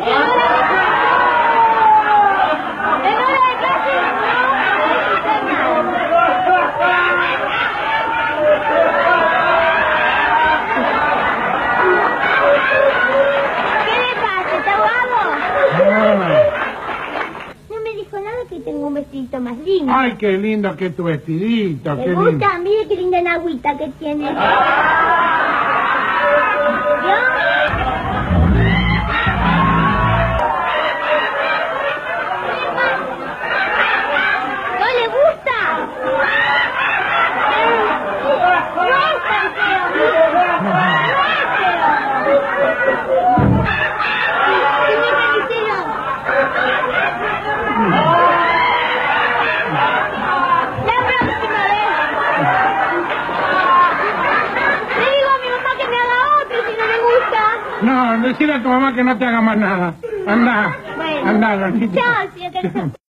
Tengo un vestidito más lindo. Ay, qué lindo que tu vestidito. ¿Te gusta? Mire qué linda enagüita que tiene. ¿Yo? ¿No le gusta? No es tan feo. No, decirle a tu mamá que no te haga más nada. Anda, bueno, anda, Ronita. chao, si